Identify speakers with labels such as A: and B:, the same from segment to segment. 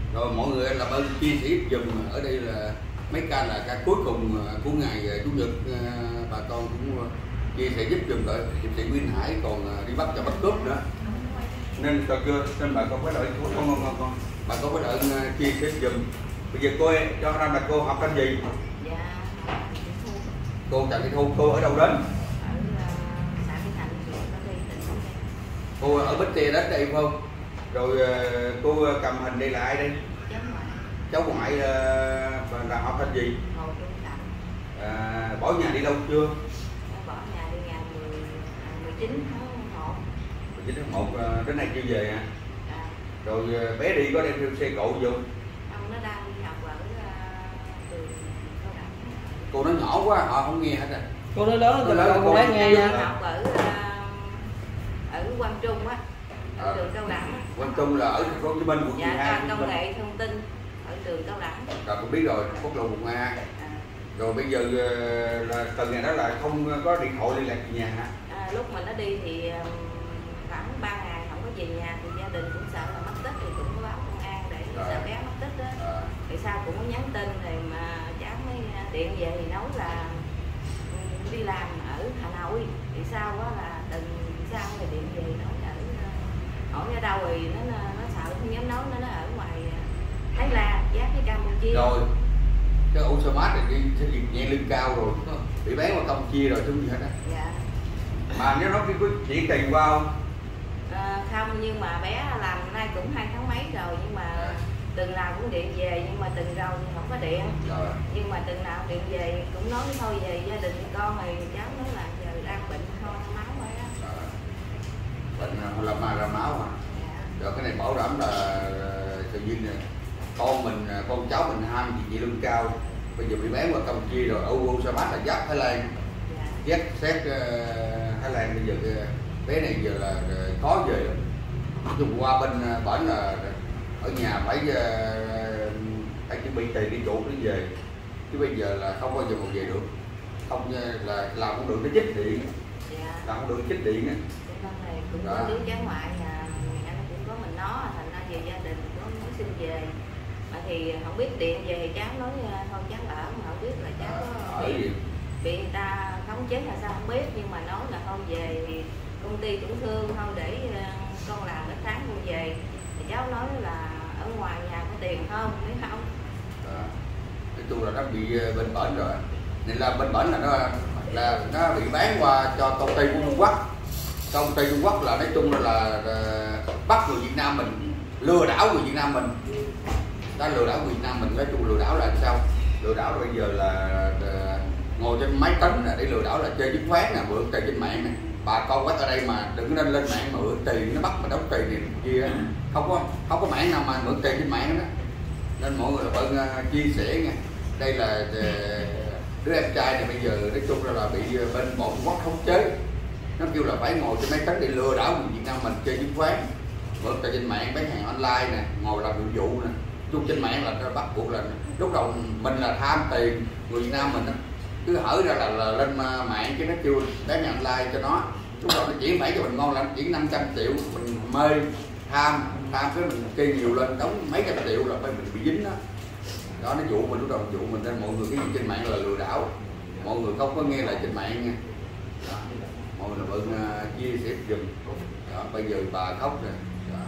A: Rồi mọi người là ơn chia sẻ dùm, ở đây là mấy ca là ca cuối cùng của ngày Chủ nhật, bà con cũng chia sẻ giúp dùm rồi. Hiệp sĩ Nguyên Hải còn đi bắt và bắt cướp nữa, nên bà con phải đợi con bà con phải đợi chia sẻ dùm. Bây giờ cô cho ra là cô học tên gì?
B: Dạ,
A: Cô Trần Thị Thu. Cô ở đâu đến?
B: ở xã Mỹ Thạnh, huyện Ba Tri, tỉnh Bến Tre.
A: Cô ở Bến Tre đến đây phải không? Rồi cô cầm hình đây là ai đây?
B: Cháu ngoại.
A: Cháu ngoại là học tên gì?
B: Hồ Trung Thành.
A: Bỏ nhà đi đâu chưa?
B: Nó bỏ nhà đi ngày 19 tháng 1.
A: 19 tháng 1 đến nay chưa về hả?
B: À.
A: Rồi bé đi có đem theo xe cộ vô?
B: Ông nó đang đi học ở trường cao đẳng.
A: Cô nói nhỏ quá họ không nghe hết rồi.
C: Cô nói lớn từ lâu cô lái nghe nha.
B: Học ở Quang Trung á, ở trường cao đẳng.
A: Quang Trung là ở thành phố Hồ Chí Minh, quận 12.
B: Dạ, công nghệ thông tin ở trường cao đẳng.
A: Rồi cũng biết rồi, Quốc Lộ quận A. Rồi bây giờ là từ ngày đó là không có điện thoại liên lạc về nhà hả?
B: Lúc mình nó đi thì khoảng 3 ngày không có về nhà thì gia đình cũng sợ là mất tích, thì cũng có báo công an để sợ bé mất tích đó. Thì sau cũng có nhắn tin thì mà cháu mới điện về thì nói là đi làm ở Hà Nội. Thì sau đó là từng sau thì điện về nói ở hỏi ở đâu thì nó sợ không dám nói, nó ở ngoài Thái Lan giáp với Campuchia.
A: Rồi cái ổ xe mát này đi sẽ việc nhẹ lưng cao rồi, bị bán qua Campuchia rồi chứ không gì hết á.
B: Dạ.
A: Mà nếu nói cái có chuyển tiền qua không?
B: Không, nhưng mà bé làm nay cũng 2 tháng mấy rồi, nhưng mà tuần nào cũng điện về, nhưng mà tuần rồi thì không có điện. Nhưng mà tuần nào điện về cũng nói thôi về gia đình con, thì cháu nói là giờ đang bệnh ho ra máu rồi á.
A: Bệnh ra máu hả? Rồi cái này bảo đảm là tự nhiên này, con cháu mình ham gì lưng cao, bây giờ bị bán qua Campuchia rồi. Âu Sa Mát là giáp Thái Lan, giáp xét Thái Lan. Bây giờ bé này giờ là có về rồi. Dùng qua bên bển là ở nhà phải chuẩn bị tiền đi chuột để về, chứ bây giờ là không bao giờ mà về được, không là làm không được, nó chích điện. Làm không được chích điện nè.
B: Này cũng có đứa cháu ngoại là anh cũng có mình nó, thành ra về gia đình có muốn xin về mà thì không biết điện về thì cháu nói thôi cháu ở, mà không biết là cháu có bị người ta khống chế là sao không biết, nhưng mà nói là không về thì công ty cũng thương thôi để con làm cái tháng con về. Thì cháu nói là ở ngoài nhà có tiền không, nếu không
A: nói chung là nó bị bệnh bển rồi, nên là bệnh bển là nó bị bán qua cho công ty của Trung Quốc. Công ty Trung Quốc là nói chung là bắt người Việt Nam mình, lừa đảo người Việt Nam mình. Đã lừa đảo người Việt Nam mình. Nói chung lừa đảo là sao? Lừa đảo bây giờ là ngồi trên máy tính để lừa đảo, là chơi chứng khoán nè, mượn tiền trên mạng nè. Bà con quét ở đây mà đừng nên lên mạng mà mượn tiền, nó bắt mà đóng tiền này kia. Không có mạng nào mà mượn tiền trên mạng đó. Nên mọi người chia sẻ nha. Đây là đứa em trai này bây giờ nói chung là bị bên bọn Trung Quốc khống chế. Nó kêu là phải ngồi trên máy tính để lừa đảo người Việt Nam mình chơi chứng khoán, mượn tiền trên mạng, bán hàng online nè, ngồi làm nhiệm vụ nè. Chung trên mạng là bắt buộc là lúc đầu mình là tham tiền người Việt Nam mình đó. Cứ hở ra là lên mạng cái nó kêu bán hàng online cho nó. Lúc đầu nó chuyển phải cho mình ngon là nó chuyển 500 triệu, mình mê tham cái mình kê nhiều lên đóng mấy trăm triệu là phải mình bị dính đó. Đó nó dụ mình, lúc đầu dụ mình, nên mọi người cái gì trên mạng là lừa đảo, mọi người không có nghe lại trên mạng nha. Đó. Mọi người chia sẻ dùm. Đó, bây giờ bà khóc rồi. Đó.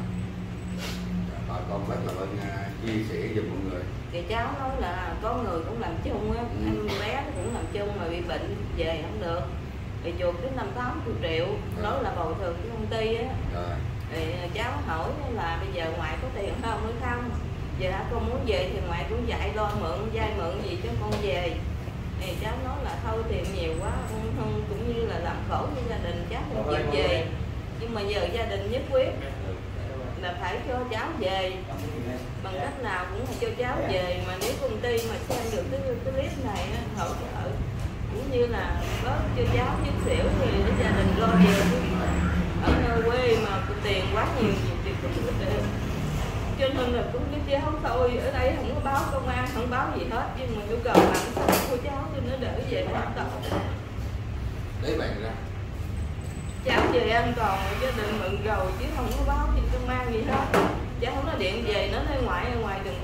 A: Bà con rất là chia sẻ dùm mọi người.
B: Thì cháu nói là có người cũng làm chung á, em bé cũng làm chung mà bị bệnh về không được, thì chuột đến 5-8 triệu, đó là bồi thường của công ty á. Thì cháu hỏi là bây giờ ngoại có tiền không hay không, giờ con muốn về thì ngoại cũng dạy lo vay mượn gì cho con về. Thì cháu nói là thôi tiền nhiều quá không, cũng như là làm khổ cho gia đình, cháu không chịu về. Nhưng mà giờ gia đình nhất quyết là phải cho cháu về, bằng cách nào cũng là cho cháu về. Mà nếu công ty mà xem được cái clip này hỗ trợ cũng như là có cho cháu chút xỉu thì để gia đình lo về. Ở nơi quê mà tiền quá nhiều thì cũng được. Cho nên là cũng với cháu thôi, ở đây không có báo công an, không báo gì hết, nhưng mà nhu cầu làm sao của cháu cho nó đỡ về an toàn.
A: Lấy bạn ra.
B: Cháu về an toàn, gia đình mừng rồi chứ không có báo gì công an gì hết. Cháu không có điện về, nó nơi ngoài đừng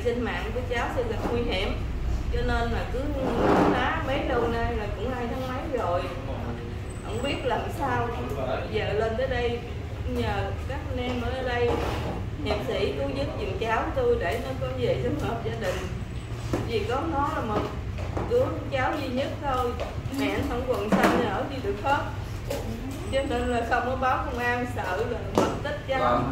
B: này sinh mạng của cháu sẽ gặp nguy hiểm, cho nên là cứ ná mấy lâu nay là cũng 2 tháng mấy rồi, không biết làm sao. Giờ lên tới đây nhờ các anh em ở đây hiệp sĩ cứu giúp giùm cháu tôi để nó có về sum họp gia đình, vì có nó là một đứa cháu duy nhất thôi, mẹ nó không còn xanh ở đi được hết, cho nên là không có báo công an, sợ là mất tích cháu.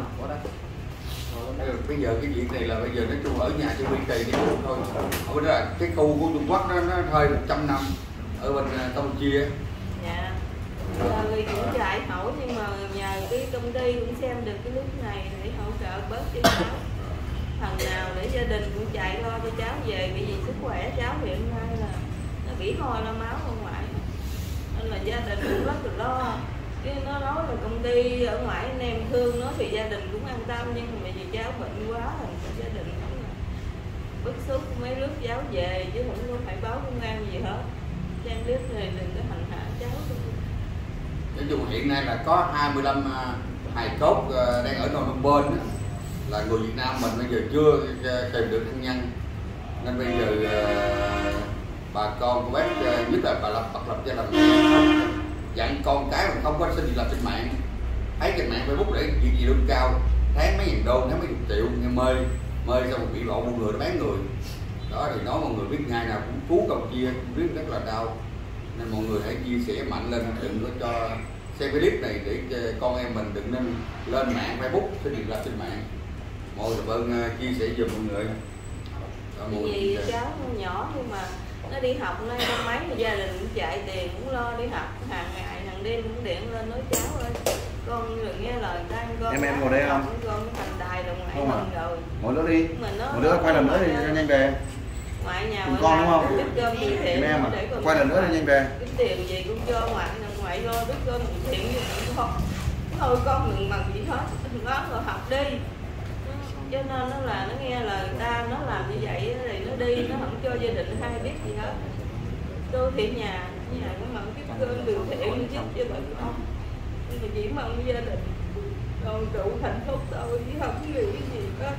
A: Bây giờ cái việc này là bây giờ nói chung ở nhà cho duy trì đi thôi. Ở bên đó cái khu của Trung Quốc nó hơi 100 năm ở bên Campuchia.
B: Dạ. Giờ thì cũng chạy hỏi nhưng mà nhờ cái công ty cũng xem được cái lúc này để hỗ trợ bớt cho cháu. Phần nào để gia đình cũng chạy lo cho cháu về, bởi vì sức khỏe cháu hiện nay là nó bị ho lo máu ở ngoài, nên là gia đình cũng rất là lo. Chứ nó nói là công ty ở ngoài anh em thương nó thì gia đình cũng an tâm, nhưng mà vì cháu bệnh quá thì gia đình cũng là bức xúc, mấy lúc cháu về chứ không có phải báo công an gì hết. Xem clip này đừng có hành hạ cháu.
A: Nói chung hiện nay là có 25 hài cốt đang ở Phnom Penh, là người Việt Nam mình bây giờ chưa tìm được thân nhân, nên bây giờ bà con của bác nhất là bà lập gia đình dặn con cái mình không có xin làm trên mạng, thấy trên mạng Facebook để chuyện gì lương cao, tháng mấy ngàn đô, tháng mấy chục triệu, nghe mê xong bị lộ một người nó bán người đó, thì nói mọi người biết ngày nào cũng cứu Campuchia biết rất là đau, nên mọi người hãy chia sẻ mạnh lên, đừng có cho xem cái clip này để con em mình đừng nên lên mạng Facebook xin việc làm trên mạng. Mọi người chia sẻ giùm mọi người.
B: Vì cháu nhỏ nhưng mà nó đi học nay năm mấy thì gia đình cũng chạy tiền cũng lo đi học, hàng ngày hàng đêm cũng điện lên nói cháu ơi con đừng nghe lời ta, con
C: em ngồi đây không?
B: Con thành đài đồng ngoại mình rồi.
C: Ngồi nữa đi. Một đứa quay lần nữa thì nhanh về.
B: Ngoại nhà
C: cùng con đúng không?
B: Cơm từ thiện
C: em à. Quay lần nữa thì nhanh về.
B: Cái tiền gì cũng cho ngoại lo biết cơm từ thiện cho con. Thôi con đừng bằng gì hết, nó rồi học đi. Cho nên nó là nó nghe lời ta, nó làm như vậy thì nó đi, nó không cho gia đình hay biết gì hết. Tôi thì nhà cũng mong cái cơm từ thiện giúp cho bà con, nhưng mà chỉ mong gia đình đoàn tụ hạnh phúc thôi chứ không nghĩ cái gì hết.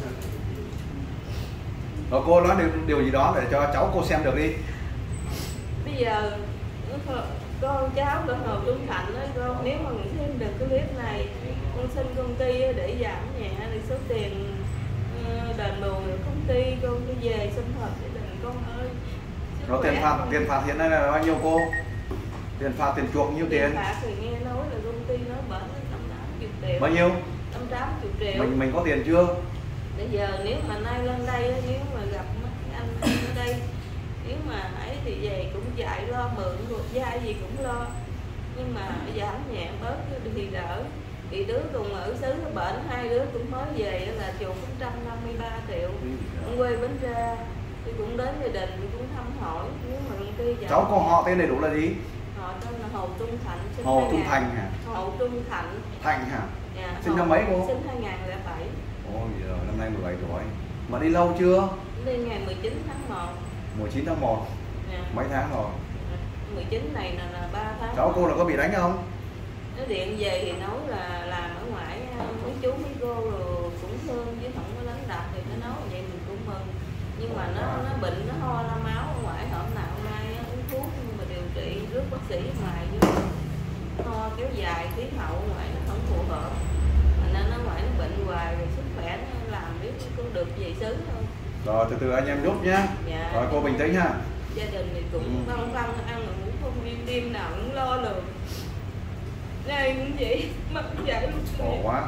C: Rồi cô nói điều gì đó để cho cháu cô xem được đi.
B: Bây giờ con cháu ở Hồ Trung Thạnh đó, con nếu mà mình xem được cái clip này, con xin công ty để giảm nhẹ thì số tiền đền bù công ty con đi về sinh hoạt gia đình con ơi.
C: Rồi tiền phạt hiện nay là bao nhiêu cô? Tiền phạt, tiền chuộc nhiêu tiền?
B: Tiền phạt thì nghe nói là công ty nó bển 180 triệu.
C: Bao nhiêu?
B: 180 triệu.
C: Mình có tiền chưa?
B: Bây giờ nếu mà nay lên đây, nếu mà gặp mấy anh ở đây, nếu mà ấy thì về cũng chạy lo mượn một gia gì cũng lo, nhưng mà giảm nhẹ bớt thì đỡ. Thì đứa cùng ở xứ nó bệnh, 2 đứa cũng mới về là chuột 153 triệu. Ông quê Bến Tre thì cũng đến gia đình thì cũng thăm hỏi, nếu mà công ty
C: cháu có họ tên đầy đủ là gì?
B: Họ tên là Hồ Trung Thạnh.
C: Hồ Trung Thành hả?
B: Hồ Trung Thạnh.
C: Thành hả?
B: Dạ,
C: sinh năm mấy cô?
B: Sinh 2007.
C: Ôi giời, năm nay 17 tuổi. Mà đi lâu chưa?
B: Đi ngày 19 tháng 1.
C: 19 tháng 1.
B: Dạ.
C: Mấy tháng rồi?
B: 19 này là 3 tháng.
C: Cháu cô là có bị đánh không?
B: Nó điện về thì nói là làm ở ngoài mấy chú mấy cô rồi cũng thương chứ không có đánh đập, thì nó nói vậy mình cũng mừng. Nhưng mà nó bệnh, nó ho ra máu ở ngoài, hôm nào hôm nay uống thuốc nhưng mà điều trị rước bác sĩ ngoài vô ho kéo dài, khí hậu ngoài nó không phù hợp, nên nó ngoài nó bệnh hoài rồi sức khỏe nó làm biết có được về xứ thôi.
C: Rồi từ từ anh em giúp nhá.
B: Dạ.
C: Rồi cô bình tĩnh ha.
B: Gia đình thì cũng băn khoăn ăn ngủ không yên đêm nào cũng lo được. Đây cũng vậy, mất dạy
C: khổ quá.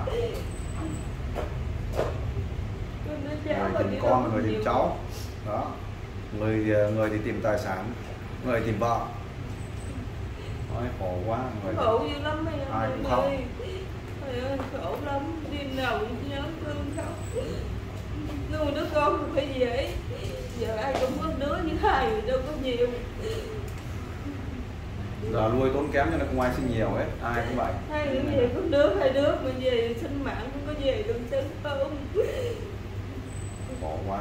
C: Người tìm con, người tìm cháu. Đó. Người thì tìm tài sản, người tìm vợ. Nói khổ quá. Người
B: khổ dữ lắm mấy
C: ai
B: em
C: cũng khóc.
B: ơi. Khổ lắm, đêm nào cũng nhớ cơn khóc. Nuôi đứa con thì phải dễ. Giờ ai cũng có đứa như hai rồi đâu có nhiều.
C: Giờ nuôi tốn kém cho nên không ai sinh nhiều hết, ai cũng vậy.
B: Hai đứa về có đứa, 2 đứa mà về sinh mạng không có về được sinh không.
C: Khổ quá.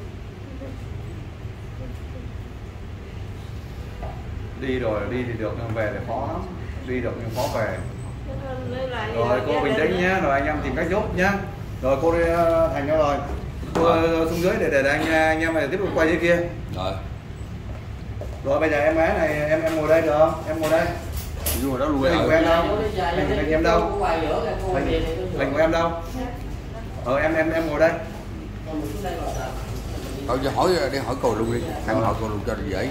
C: Đi rồi đi thì được nhưng về thì khó lắm. Đi được nhưng khó về.
B: Rồi
C: cô bình tĩnh nhé, rồi anh em tìm cách giúp nhé. Rồi cô đi Thành cho rồi. xuống dưới để anh em này tiếp tục quay dưới kia. Rồi bây giờ em gái này em ngồi đây được không? Em ngồi đây.
A: Ngồi đó luôn.
C: Hình của em đâu? Hình em đâu? Hình của em đâu? Em ngồi đây.
A: Thôi hỏi đi hỏi cô luôn đi. Em hỏi cô luôn cho dễ.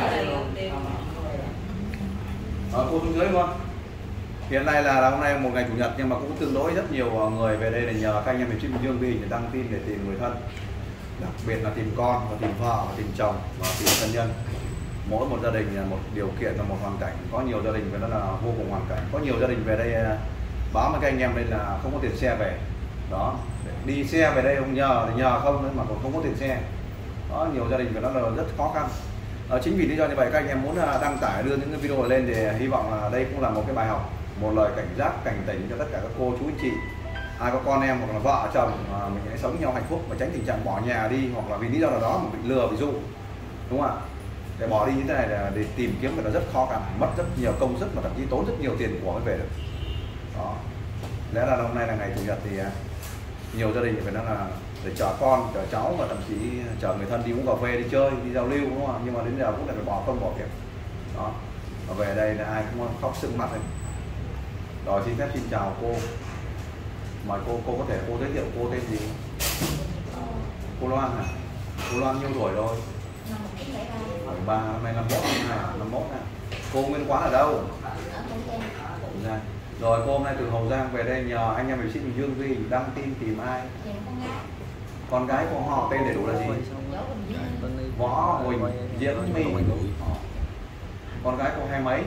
C: Cô xuống dưới luôn. Hiện nay là hôm nay một ngày chủ nhật nhưng mà cũng tương đối rất nhiều người về đây để nhờ các anh em miền Trung Bình Dương ghi để đăng tin để tìm người thân, đặc biệt là tìm con và tìm vợ và tìm chồng và tìm thân nhân. Mỗi một gia đình là một điều kiện và một hoàn cảnh. Có nhiều gia đình về đó là vô cùng hoàn cảnh. Có nhiều gia đình về đây báo với các anh em đây là không có tiền xe về. Đó, đi xe về đây không nhờ thì nhờ không nữa mà còn không có tiền xe. Đó, nhiều gia đình về đó là rất khó khăn. Chính vì lý do như vậy các anh em muốn đăng tải đưa những cái video này lên để hy vọng là đây cũng là một cái bài học, một lời cảnh giác cảnh tỉnh cho tất cả các cô chú anh chị ai có con em hoặc là vợ chồng mình hãy sống với nhau hạnh phúc và tránh tình trạng bỏ nhà đi hoặc là vì lý do nào đó mà bị lừa bị dụ, đúng không ạ? Để bỏ đi như thế này là để tìm kiếm phải là rất khó khăn, mất rất nhiều công sức và thậm chí tốn rất nhiều tiền của mới về được. Đó, lẽ là hôm nay là ngày chủ nhật thì nhiều gia đình phải nói là để chở con, chở cháu và thậm chí chở người thân đi uống cà phê, đi chơi, đi giao lưu, đúng không ạ? Nhưng mà đến giờ cũng lại phải bỏ công bỏ việc. Đó, và về đây là ai cũng khóc sưng mặt lên. Rồi xin phép xin chào cô. Mời cô có thể cô giới thiệu cô tên gì? Cô Loan hả? Cô Loan nhiêu tuổi rồi? 73, năm nay 51 nè. Cô nguyên quán ở đâu? Hậu Giang. Rồi cô hôm nay từ Hậu Giang về đây nhờ anh em mình xin Bình Dương ghi đăng tin tìm ai? Con gái của họ tên đầy đủ là gì? Võ Huỳnh Diễm My. Con gái cô hai mấy?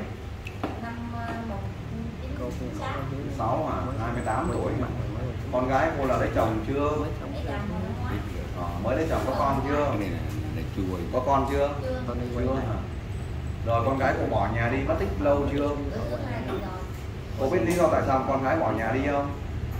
C: 6 à, 28 tuổi mà. Con gái cô là lấy chồng chưa? Mới lấy chồng, có con chưa? Có con chưa? Chưa hả? Rồi con gái cô bỏ nhà đi mất tích lâu chưa? Cô biết lý do tại sao con gái bỏ nhà đi không?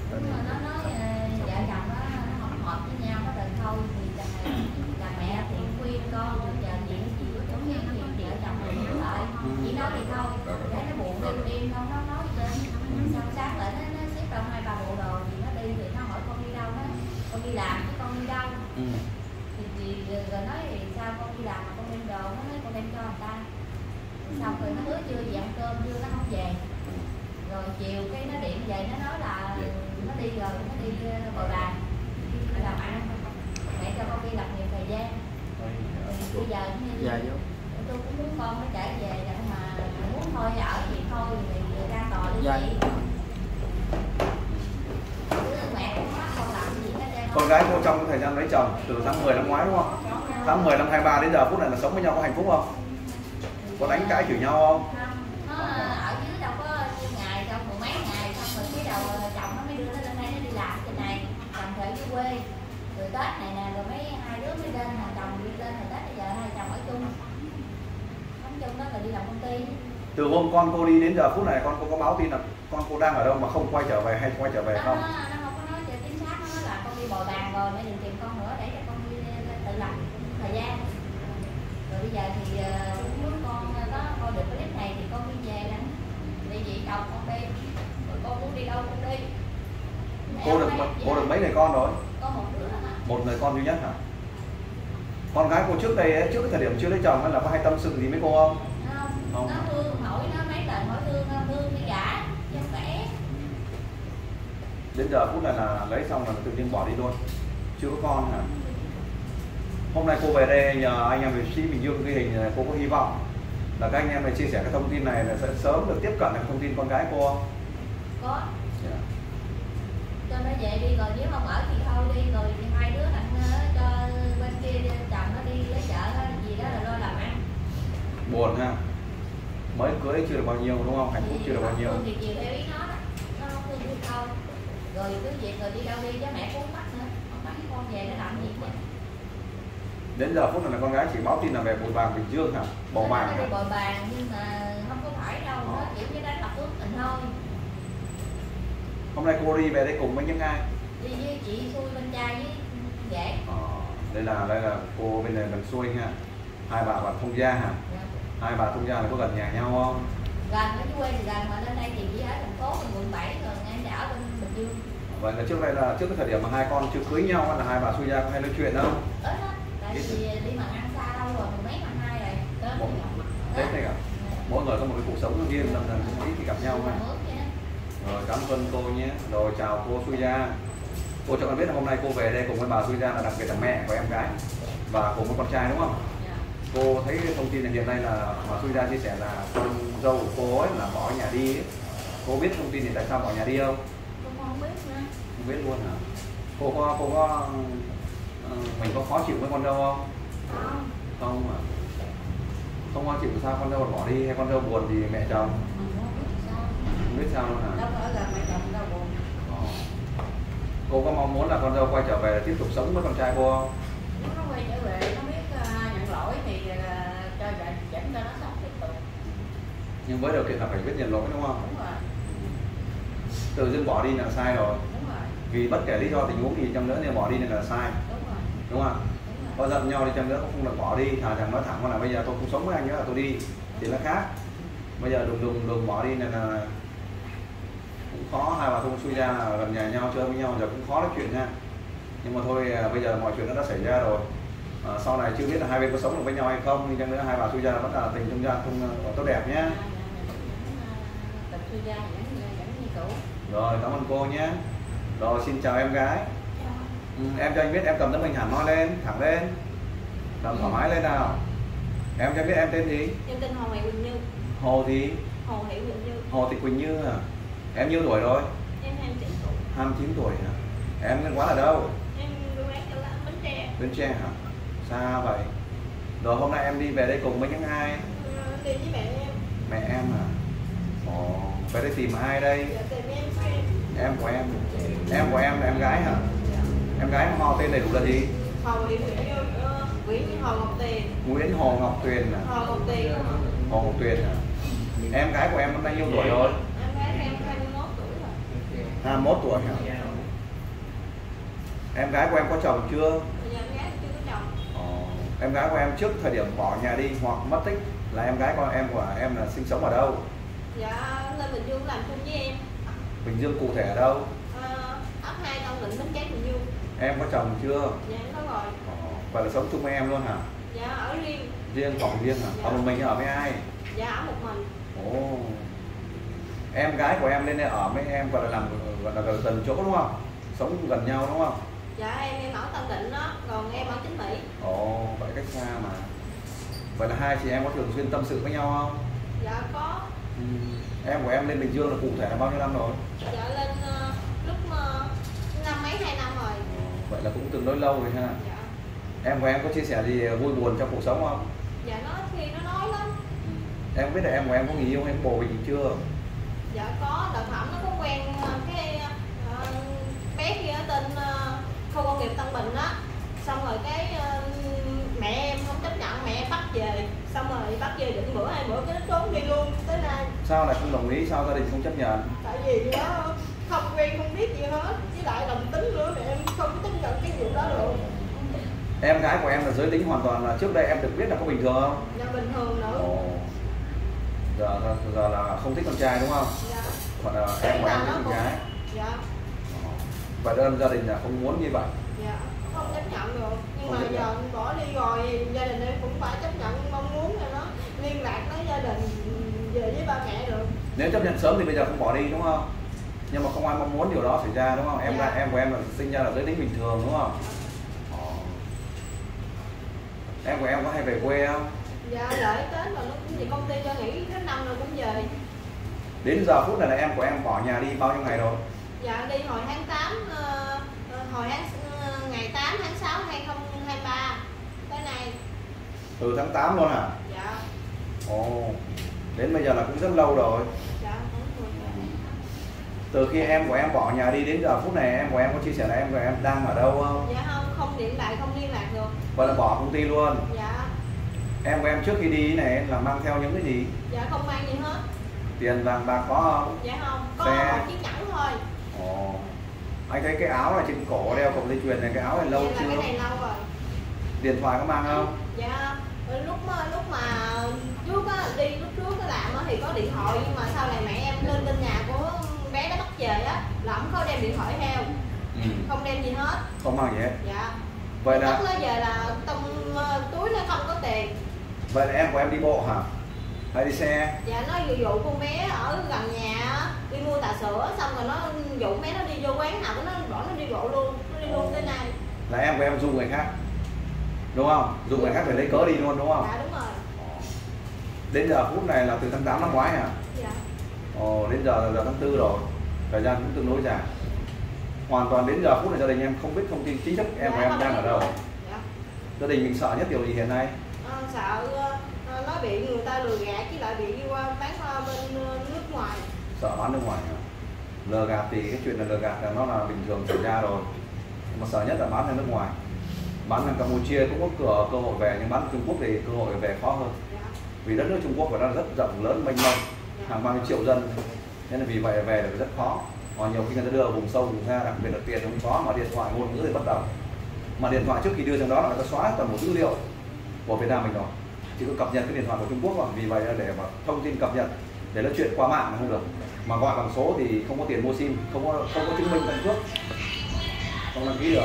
D: Chị nói thì thôi, để nó buồn đêm không nó nói tên. Xong sáng lại nó xếp đâu 2-3 bộ đồ thì nó đi thì nó hỏi con đi đâu, nó con đi làm chứ con đi đâu. Thì rồi nói thì sao con đi làm mà con đem đồ, nó nói con đem cho người ta. Xong rồi nó hứa chưa về ăn cơm chưa nó không về. Rồi chiều cái nó điện về nó nói là nó đi rồi, nó đi Bồi Bàn đi làm ăn. Mẹ cho con đi làm nhiều thời gian. Bây giờ tôi cũng muốn con nó trở về rằng mà muốn thôi ở gì thôi thì ra tòa đi chị. Mẹ cũng bắt con làm gì hết.
C: Con gái cô trong thời gian lấy chồng từ tháng 10 năm ngoái đúng không? Tháng 10 năm 23 đến giờ phút này là sống với nhau có hạnh phúc không? Có đánh cãi chửi nhau không?
D: Nó ở dưới đâu có nhiêu ngày, trong mười mấy ngày xong rồi cái đầu chồng nó mới đưa nó lên đây nó đi làm trên này, chồng về dưới quê. Rồi Tết này nè rồi mấy hai đứa mới lên, chồng đi lên rồi Tết bây giờ hai chồng ở chung. Chung đó là đi làm công ty.
C: Từ hôm con cô đi đến giờ phút này con cô có báo tin là con cô đang ở đâu mà không quay trở về hay quay trở về không?
D: Nó không có nói chính xác, nó nói là con đi Bồi Bàn rồi mới đừng tìm con nữa để cho con đi tự lập thời gian. Rồi bây giờ thì muốn con có coi được clip này thì con đi về đánh địa chỉ chồng con đi. Rồi con muốn đi đâu con đi.
C: Cô được mấy người con rồi?
D: Có một đứa hả?
C: Một người con duy nhất hả? Con gái cô trước đây trước cái thời điểm chưa lấy chồng là có hay tâm sự gì với cô không?
D: Không. Nó thương hỏi nó mấy lần hỏi thương với gã chắc khỏe.
C: Đến giờ phút này là lấy xong là tự nhiên bỏ đi luôn, chưa có con hả? Hôm nay cô về đây nhờ anh em nghệ sĩ Bình Dương ghi hình này, cô có hy vọng là các anh em này chia sẻ cái thông tin này là sẽ sớm được tiếp cận được thông tin con gái cô không?
D: Có. Cho nó về đi rồi nếu không ở thì thôi đi rồi thì hai đứa thằng cho bên kia chồng nó đi lấy vợ gì đó là lo làm ăn.
C: Buồn ha, mới cưới chưa được bao nhiêu đúng không, hạnh phúc chưa được bao nhiêu.
D: Thì chiều theo ý nó không thương thì thôi. Rồi cứ việc rồi đi đâu đi chứ mẹ cũng bắt nữa, không bắt con về nó làm gì chứ.
C: Đến giờ phút này là con gái chỉ báo tin là về Bồi Bàn Bình Dương hả? Bầu Bàn hả?
D: Bồi Bàn nhưng mà không có phải đâu, nó chỉ như đánh lập ước tình thôi.
C: Hôm nay cô đi về đây cùng với những ai?
D: Đi với chị Xui bên trai với Ghẻ.
C: Đây là cô bên này bên Xui ha. Hai bà Thông Gia hả?
D: Dạ.
C: Hai bà Thông Gia là có gần nhà nhau không?
D: Gần ở dưới quê thì gần mà lên đây thì chỉ ở thành phố quận 7 rồi em đã ở bên Bình Dương.
C: Vậy là trước đây là trước cái thời điểm mà hai con chưa cưới nhau là hai bà xui ra có hay nói chuyện không?
D: Đó đó, tại vì đi mà ăn xa đâu rồi, mười mấy năm nay rồi.
C: Tết này cả. Mỗi người có một cái cuộc sống riêng nên là cũng ít khi gặp nhau ha. Rồi cảm ơn cô nhé. Rồi chào cô Xui Gia. Cô cho con biết là hôm nay cô về đây cùng với bà Xui Gia là đặc biệt là mẹ của em gái và cùng với con trai đúng không? Cô thấy thông tin là hiện nay là bà Xui Gia chia sẻ là con dâu của cô ấy là bỏ nhà đi ấy. Cô biết thông tin thì tại sao bỏ nhà đi không?
D: Cô không biết nữa.
C: Không biết luôn hả? Cô có mình có khó chịu với con dâu không? Không à? Không khó chịu sao con dâu bỏ đi hay con dâu buồn thì mẹ chồng? Không biết sao luôn hả?
D: Đâu có gặp mẹ chồng đâu buồn.
C: Cô có mong muốn là con dâu quay trở về tiếp tục sống với con trai cô không?
D: Nếu nó quay trở về nó biết nhận lỗi thì cho dẫn cho nó sống tiếp tục.
C: Nhưng với điều kiện là phải biết nhận lỗi đúng không?
D: Đúng rồi.
C: Tự dưng bỏ đi là sai rồi.
D: Đúng rồi.
C: Vì bất kể lý do tình huống gì chăng nữa nên bỏ đi là sai.
D: Đúng rồi.
C: Đúng không? Có giận nhau đi chăng nữa cũng không được bỏ đi, thà rằng nói thẳng là bây giờ tôi không sống với anh nữa là tôi đi thì nó khác. Bây giờ đùng bỏ đi nên là cũng khó, hai bà không Xui Gia là gần nhà nhau chơi với nhau giờ cũng khó nói chuyện nha. Nhưng mà thôi bây giờ mọi chuyện nó đã xảy ra rồi. Sau này chưa biết là hai bên có sống được với nhau hay không, nhưng chăng nữa hai bà Xui Gia vẫn là tình trong gia không tốt đẹp nhé. Rồi cảm ơn cô nhé. Rồi xin chào em gái. Em cho anh biết em cầm tấm hình hẳn nói lên, thẳng lên, cầm thoải mái lên nào. Em cho biết em tên gì?
B: Em tên Hồ Thị Quỳnh Như.
C: Hồ gì?
B: Hồ Thị Quỳnh Như.
C: Hồ Thị Quỳnh Như à? Em nhiêu tuổi rồi?
B: Em 29 tuổi.
C: 29 tuổi hả? Em nguyên quán ở đâu?
B: Em quê quán ở Bến Tre.
C: Bến Tre hả? Xa vậy. Rồi hôm nay em đi về đây cùng với những ai?
B: Đi với mẹ em.
C: Mẹ em à? Ồ, về đây tìm ai đây?
B: Dạ, tìm em của em.
C: Em của em. Em của em là em gái hả? Em gái họ tên đầy đủ là gì?
B: Hồ Thị Quỳnh Như, Nguyễn Hồ Ngọc Tuyền.
C: Nguyễn Hồ Ngọc Tuyền à?
B: Hồ Ngọc Tuyền.
C: Hồ Ngọc Tuyền à? Em gái của em năm nay nhiêu tuổi rồi?
B: Em gái em 21 tuổi rồi.
C: 21 tuổi hả? Em gái của em có chồng chưa?
B: Bây giờ em gái chưa có chồng.
C: Em gái của em trước thời điểm bỏ nhà đi hoặc mất tích là em gái của em là sinh sống ở đâu?
B: Dạ, lên Bình Dương làm chung với em.
C: Bình Dương cụ thể ở đâu?
B: Ấp 2 Tân Định, Bến Tre, Bình Dương.
C: Em có chồng chưa?
B: Dạ em có rồi.
C: Vậy là sống chung với em luôn hả?
B: Dạ ở riêng.
C: Riêng, phòng riêng hả?
B: Dạ.
C: Ở một mình ở với ai?
B: Dạ ở một mình.
C: Ồ. Em gái của em lên đây ở với em gọi là gần chỗ đúng không? Sống gần nhau đúng không?
B: Dạ em ở Tân Định đó, còn em ở Chính Mỹ.
C: Ồ, vậy cách xa mà. Vậy là hai chị em có thường xuyên tâm sự với nhau không?
B: Dạ có.
C: Em của em lên Bình Dương là cụ thể là bao nhiêu năm rồi?
B: Dạ lên lúc năm mấy 2 năm rồi.
C: Vậy là cũng tương đối lâu rồi ha.
B: Dạ.
C: Em của em có chia sẻ gì vui buồn trong cuộc sống không?
B: Dạ nó khi nó nói lắm.
C: Em có biết là em của em có người yêu hay có bồ gì chưa?
B: Dạ có, đợt hỏng nó có quen cái bé kia ở tên khu công nghiệp Tân Bình đó. Xong rồi cái mẹ em không chấp nhận, mẹ em bắt về. Xong rồi bắt về định bữa 2 bữa cái nó trốn đi luôn tới nay.
C: Sao lại không đồng ý, sao gia đình không chấp nhận?
B: Tại vì nó không quen không biết gì hết, với lại đồng tính nữa mẹ em không có chấp nhận cái vụ đó được.
C: Em gái của em là giới tính hoàn toàn là trước đây em được biết là có bình thường không?
B: Dạ bình thường nữa.
C: Giờ là không thích con trai đúng không?
B: Dạ.
C: Còn là em của em thích con gái.
B: Dạ.
C: Vậy đơn gia đình là không muốn như vậy.
B: Dạ, không chấp nhận được. Nhưng
C: không
B: mà
C: chấp
B: giờ
C: nhận.
B: bỏ đi rồi thì gia đình em cũng phải chấp nhận mong muốn cho nó liên lạc với gia đình về với ba mẹ được.
C: Nếu chấp nhận sớm thì bây giờ không bỏ đi đúng không? Nhưng mà không ai mong muốn điều đó xảy ra đúng không? Em
B: Dạ.
C: em của em là sinh ra là giới tính bình thường đúng không? Em của em có hay về quê không?
B: Dạ lễ Tết rồi nó cũng về công ty cho nghỉ hết năm rồi cũng về.
C: Đến giờ phút này là em của em bỏ nhà đi bao nhiêu ngày rồi?
B: Dạ đi hồi tháng 8 ngày 8 tháng 6 2023 tới nay.
C: Từ tháng 8 luôn hả?
B: Dạ.
C: Đến bây giờ là cũng rất lâu rồi.
B: Dạ đúng rồi.
C: Từ khi em của em bỏ nhà đi đến giờ phút này em của em có chia sẻ là em của em đang ở đâu không?
B: Dạ không điện lại, không liên lạc được.
C: Vậy là bỏ công ty luôn.
B: Dạ.
C: Em của em trước khi đi này là mang theo những cái gì?
B: Dạ không mang gì hết.
C: Tiền vàng bạc có không?
B: Dạ không, có
C: Xe.
B: một chiếc nhẫn thôi.
C: Anh thấy cái áo này trên cổ đeo cổng dây chuyền này, cái áo này lâu
B: Dạ,
C: chưa?
B: cái này lâu rồi.
C: Điện thoại có mang không?
B: Dạ lúc mà trước á, đi lúc trước có làm á thì có điện thoại, nhưng mà sau này mẹ em lên nhà của bé
D: bé nó bắt về á là không có đem điện thoại theo, không đem gì hết,
C: không mang gì hết.
D: Dạ.
C: Vậy là
D: nó về là trong túi nó không có tiền.
C: Vậy là em của em đi bộ hả? Hay đi xe?
D: Dạ, nó dụ con bé ở gần nhà đi mua trà sữa, xong rồi nó dụ bé nó đi vô quán nào nó bỏ nó đi bộ luôn, nó đi luôn tới nay.
C: Là em của em dụ người khác, đúng không? Dụ người khác phải lấy cớ đi luôn, đúng không?
D: Dạ đúng rồi.
C: Đến giờ phút này là từ tháng 8 năm ngoái hả?
D: Dạ.
C: Ồ, đến giờ là tháng 4 rồi, thời gian cũng tương đối dài. Hoàn toàn đến giờ phút này gia đình em không biết thông tin chính thức em của em đang ở đâu.
D: Dạ.
C: Gia đình mình sợ nhất điều gì hiện nay?
D: Sợ nó bị người ta lừa gạt, với lại bị đi qua bán bên nước ngoài.
C: Sợ bán nước ngoài hả? Lừa gạt thì cái chuyện là lừa gạt là nó là bình thường xảy ra rồi, mà sợ nhất là bán ra nước ngoài. Bán sang Campuchia cũng có cơ hội về, nhưng bán Trung Quốc thì cơ hội về khó hơn.
D: Dạ.
C: Vì đất nước Trung Quốc phải rất rộng lớn mênh mông, hàng bao nhiêu triệu dân, nên là vì vậy về là rất khó. Còn nhiều khi người ta đưa ở vùng sâu vùng xa, đặc biệt là tiền không có, mà điện thoại ngôn ngữ thì bắt đầu. Mà điện thoại trước khi đưa sang đó là người ta xóa toàn bộ dữ liệu của Việt Nam mình rồi, chỉ có cập nhật cái điện thoại của Trung Quốc rồi. Vì vậy là để mà thông tin cập nhật để nói chuyện qua mạng là không được, mà gọi bằng số thì không có tiền mua sim, không có chứng minh căn cước, không đăng ký được.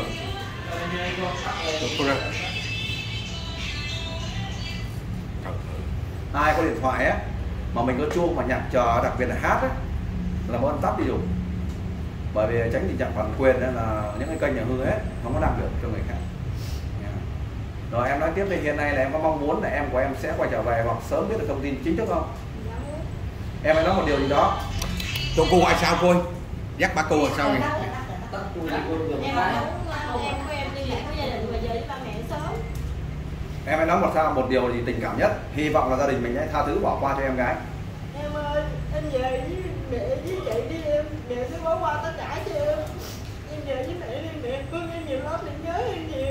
C: Ai có điện thoại á mà mình có chuông mà nhạc chờ, đặc biệt là hát á, là muốn tắt đi dùng, bởi vì tránh tình trạng bản quyền nên là những cái kênh nhà hư hết không có đăng được cho người khác. Rồi em nói tiếp thì hiện nay là em có mong muốn là em của em sẽ quay trở về hoặc sớm biết được thông tin chính thức không? Em hãy nói một điều gì đó.
A: Cho cô ai sao cô ơi? Dắt bà cô rồi sao vậy?
C: Em hãy nói một điều gì tình cảm nhất, hy vọng là gia đình mình hãy tha thứ bỏ qua cho em gái.
D: Em ơi, em về với mẹ với chị đi em, mẹ sẽ bỏ qua tất cả cho em. Em về với mẹ đi, mẹ thương em nhiều lắm, em nhớ em nhiều.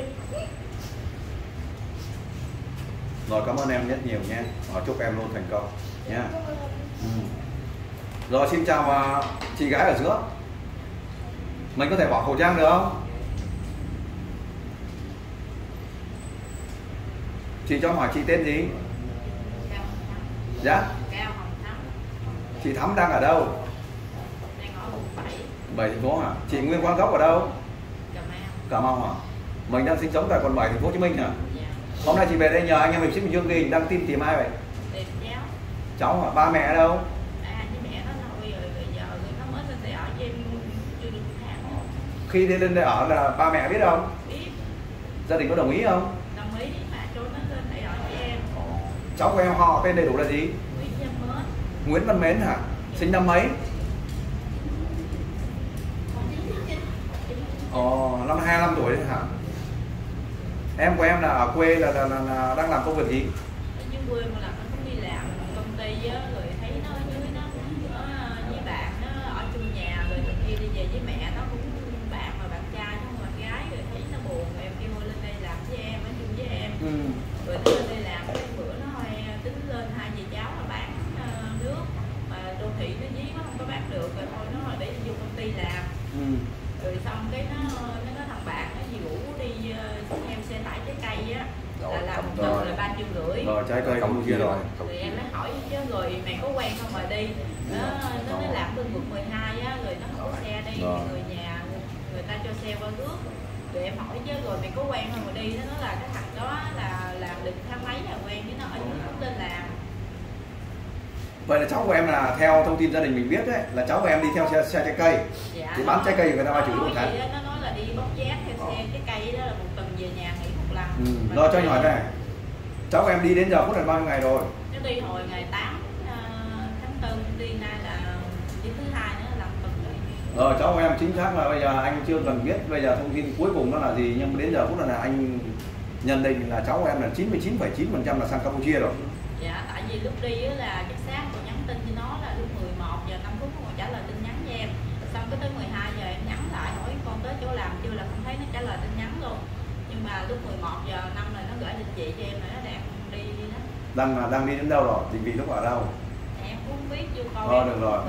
C: Rồi cảm ơn em rất nhiều nha, và chúc em luôn thành công nha. Rồi xin chào chị gái ở giữa. Mình có thể bỏ khẩu trang được không? Chị cho hỏi chị tên gì? Dạ? Chị Thắm đang ở đâu?
B: Đang ở quận
C: 7 thành phố hả? Chị nguyên quán gốc ở đâu? Cà Mau hả? Mình đang sinh sống tại quận 7 thành phố Hồ Chí Minh hả? Hôm nay chị về đây nhờ anh em mình Bình Dương ghi đăng tin tìm ai vậy?
B: Tìm cháu.
C: Cháu hả? Ba mẹ ở đâu?
B: Với mẹ nó thôi rồi, bây giờ nó mới lên đây ở với em chưa được tháng.
C: Khi đi lên đây ở là ba mẹ biết không?
B: Biết.
C: Gia đình có đồng ý không?
B: Đồng ý mà cho nó lên đây ở với em.
C: Cháu của em họ tên đầy đủ là gì? Nguyễn Văn Mến hả? Sinh năm mấy? Năm 25 tuổi hả? Em của em là ở quê là đang làm công việc gì?
B: Ở dưới quê mà làm nó cũng đi làm công ty á, rồi thấy nó ở dưới nó với bạn nó ở chung nhà, rồi từ kia đi về với mẹ nó cũng bạn mà bạn trai nó không bạn gái, rồi thấy nó buồn, em kêu lên đây làm với em, ở chung với em. Rồi nó lên đây làm, cái bữa nó hơi tính lên hai chị cháu là bán nước mà đô thị nó dí nó không có bán được, rồi thôi nó để vô công ty làm. Rồi xong cái nó thằng bạn nó rủ đi em xe tải trái cây á, là làm một tuần là 3,5 triệu.
C: Rồi trái cây không kia rồi.
B: Rồi em mới hỏi chứ rồi mày có quen không mà đi? Nó làm bên quận 12 á, rồi nó không có xe đi, người nhà người ta cho xe qua rước. Rồi em hỏi chứ rồi mày có quen không mà đi? Nó nói là cái thằng đó là làm được tháng mấy là quen với nó ở cũng lên làm.
C: Vậy là cháu của em là theo thông tin gia đình mình biết đấy, là cháu của em đi theo xe trái cây.
B: Dạ,
C: thì bán trái cây người ta 3 triệu một tháng.
B: Nó nói là đi bốc vác theo xe trái cây đó, là một tuần về nhà nghỉ một lần.
C: Rồi cho anh hỏi này, cháu của em đi đến giờ phút này bao nhiêu ngày rồi?
B: Nó đi hồi ngày 8 tháng 4, đi nay là đi thứ hai nữa, làm tuần rồi.
C: Rồi cháu của em chính xác là bây giờ anh chưa cần biết bây giờ thông tin cuối cùng nó là gì, nhưng đến giờ phút này là anh nhận định là cháu của em là 99,9% là sang Campuchia rồi.
B: Dạ, tại vì lúc đi là chắc sáng tôi nhắn tin cho nó là lúc 11 giờ 5 phút nó trả lời tin nhắn cho em. Xong cái tới 12 giờ em nhắn lại hỏi con tới chỗ làm chưa, là không thấy nó trả lời tin nhắn luôn. Nhưng mà lúc 11 giờ 5 là nó gửi định vị cho em là nó đang đi đó.
C: Đang đi đến đâu rồi? Định vị lúc ở đâu?
B: Em cũng không biết, vô coi.
C: Được rồi.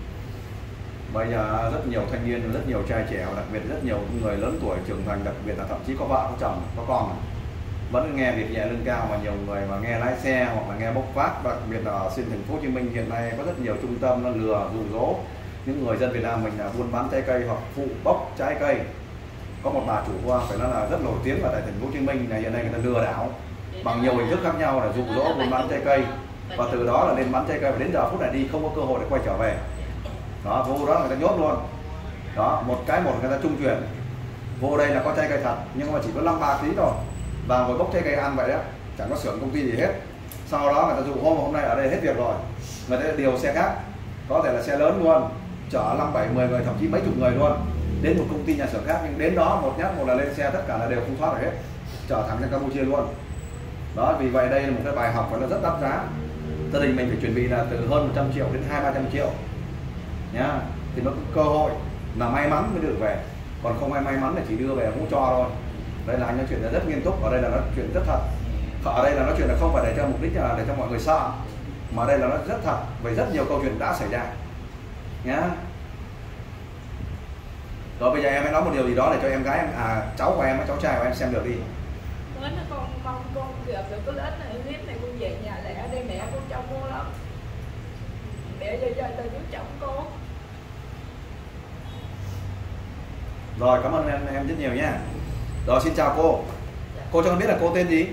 C: Bây giờ rất nhiều thanh niên, rất nhiều trai trẻ, đặc biệt rất nhiều người lớn tuổi trưởng thành, đặc biệt là thậm chí có vợ, có chồng, có con vẫn nghe việc nhẹ lương cao, mà nhiều người mà nghe lái xe hoặc là nghe bốc vác, đặc biệt là ở xuyên thành phố Hồ Chí Minh hiện nay có rất nhiều trung tâm nó lừa dụ dỗ những người dân Việt Nam mình là buôn bán trái cây hoặc phụ bốc trái cây. Có một bà chủ hoa phải nói là rất nổi tiếng ở tại thành phố Hồ Chí Minh này, hiện nay người ta lừa đảo bằng nhiều hình thức khác nhau là dụ dỗ buôn bán trái cây, và từ đó là lên bán trái cây và đến giờ phút này đi không có cơ hội để quay trở về. Đó, vô đó người ta nhốt luôn. Đó, một người ta trung chuyển. Vô đây là có trái cây thật nhưng mà chỉ có 5-3 kg thôi. Và ngồi bốc trái cây ăn vậy đó, chẳng có xưởng công ty gì hết. Sau đó người ta dụ hôm nay ở đây hết việc rồi, người ta điều xe khác, có thể là xe lớn luôn, chở 5-7-10 người, thậm chí mấy chục người luôn, đến một công ty nhà xưởng khác, nhưng đến đó một là lên xe tất cả là đều không thoát được hết, chở thẳng sang Campuchia luôn. Đó, vì vậy đây là một cái bài học và nó rất đắt giá. Gia đình mình phải chuẩn bị là từ hơn 100 triệu đến 200-300 triệu nhá, thì nó có cơ hội là may mắn mới được về, còn không ai may mắn thì chỉ đưa về cũng cho thôi. Đây là anh nói chuyện rất nghiêm túc, ở đây là nói chuyện rất thật. Ở đây là nói chuyện là không phải để cho mục đích là để cho mọi người sợ, mà đây là nó rất thật, về rất nhiều câu chuyện đã xảy ra nhá. Rồi bây giờ em hãy nói một điều gì đó để cho em gái em, cháu của em, cháu trai của em xem được đi.
E: Nói nó con mong con gặp được cái lết này, clip này con về nhà lẻ đây, mẹ con chồng cô lắm, mẹ cho tôi giúp chồng cô.
C: Rồi cảm ơn em rất nhiều nha. Rồi xin chào cô. Cô cho con biết là cô tên gì?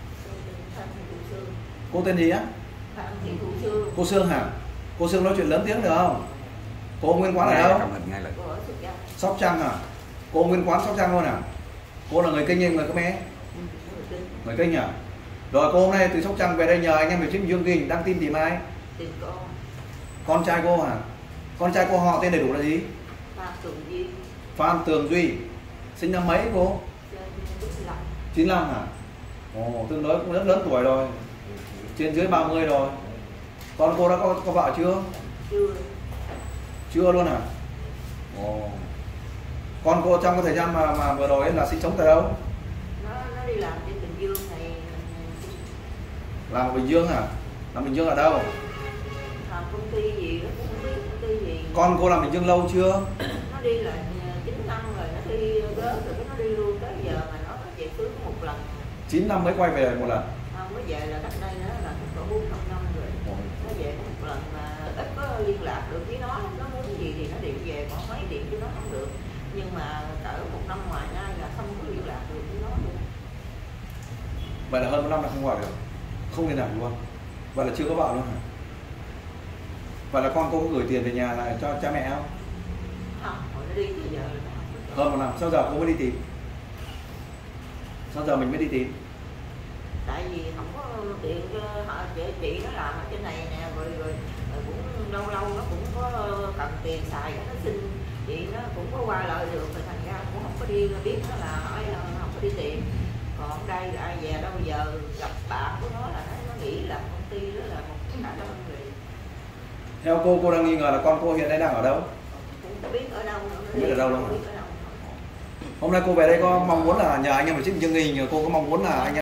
C: Cô tên gì á? Cô Sương hả? Cô Sương nói chuyện lớn tiếng được không? Cô nguyên quán ở đâu? Sóc Trăng hả? Cô nguyên quán Sóc Trăng luôn hả? Cô là người Kinh hay người Khmer? Người Kinh hả? Rồi cô hôm nay từ Sóc Trăng về đây nhờ anh em về Bình Dương ghi đăng tin tìm ai? Con trai cô hả? Con trai cô họ tên đầy đủ là gì? Phan Tường Duy. Sinh năm mấy cô? 95 hả? Ồ, tương đối cũng rất lớn tuổi rồi, trên dưới 30 rồi. Con cô đã có vợ chưa? Chưa luôn hả? Ồ. Con cô trong cái thời gian mà vừa rồi ấy là sinh sống tại đâu?
B: Nó đi làm trên Bình Dương này.
C: Làm ở Bình Dương hả? Làm Bình Dương ở đâu?
B: Làm công ty gì đó cũng không biết công ty gì.
C: Con cô làm Bình Dương lâu chưa?
B: Nó đi là 9 năm rồi, nó đi rớt rồi nó đi luôn tới giờ mà nó về Phước một lần.
C: 9 năm mới quay về một lần.
B: Không, mới về là cách đây nữa là có 4-5 năm rồi. Nó về một lần mà ít có liên lạc được với nó muốn gì thì nó điện về, còn mấy điện cho nó không được. Nhưng mà cỡ 1 năm ngoài nay là không có liên lạc được với nó luôn.
C: Vậy là hơn 1 năm là không gọi được, không liên lạc luôn. Vậy là chưa có vợ luôn hả? Vậy là con cô có gửi tiền về nhà là cho cha mẹ không?
B: Không, hồi nó đi từ giờ là
C: hơn 1 năm, sao giờ cô mới đi tìm? Sao giờ mình mới đi tìm?
B: Tại vì không có tiền họ chị nó làm ở trên này nè, rồi cũng lâu nó cũng có cần tiền xài nó xin chị nó cũng có qua lại được, rồi thành ra cũng không có đi biết nó là hỏi không có đi tìm. Còn đây ai về đâu giờ gặp bạn của nó là nó nghĩ là công ty đó là một cái khả năng người.
C: Theo cô đang nghi ngờ là con cô hiện nay đang ở đâu?
B: Không biết ở đâu nữa.
C: Không biết ở đâu luôn hả? Hôm nay cô về đây có mong muốn là nhờ anh em ở Bình Dương ghi, cô có mong muốn là anh em